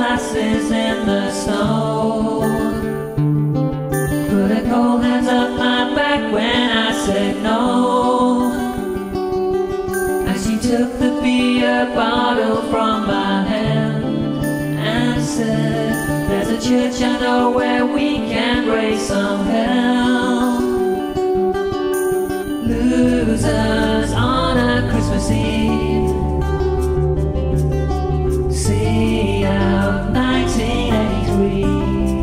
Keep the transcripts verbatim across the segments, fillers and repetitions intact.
glasses in the snow. Put her cold hands up my back when I said no. And she took the beer bottle from my hand and said, there's a church I know where we can raise some hell. Losers on a Christmas Eve. See out nineteen eighty-three.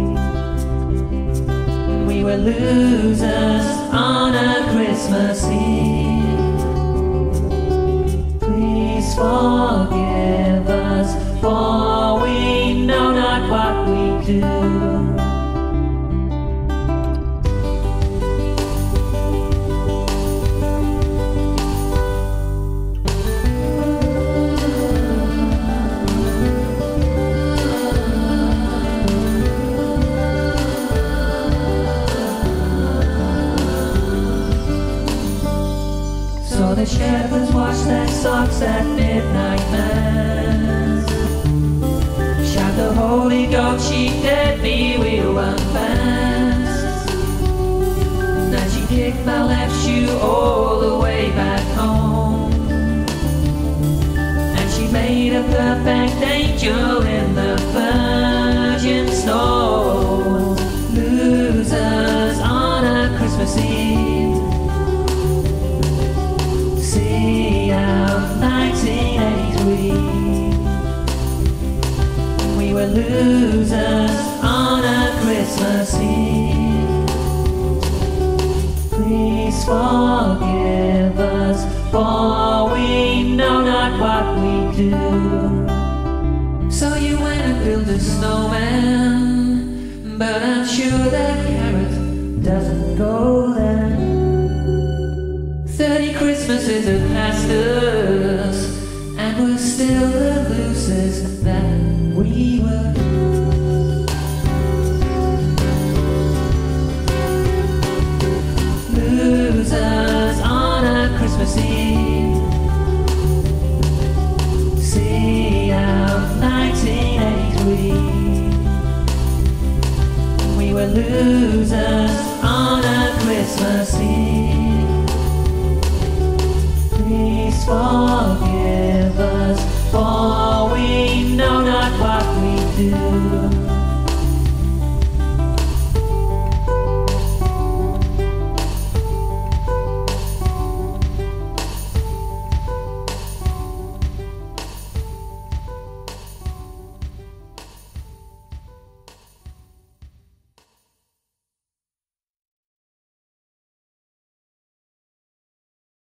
We were losers on a Christmas Eve. Please forgive us, for we know not what we do. So the shepherds wash their socks at midnight mass. Shout the Holy Ghost, she dead me, we'll run fast. Then she kicked my left shoe all the way back home, and she made a perfect angel in the virgin snow. Losers on a Christmas Eve. See out nineteen eighty-three. We were losers on a Christmas Eve. Please forgive us, for we know not what we do. So you went and built a snowman, but I'm sure that carrot doesn't go there. Thirty Christmases have passed us, and we're still the losers that we were. Losers on a Christmas Eve. See out nineteen eighty-three. We were losers on a Christmas Eve. Please forgive us, for we know not what we do.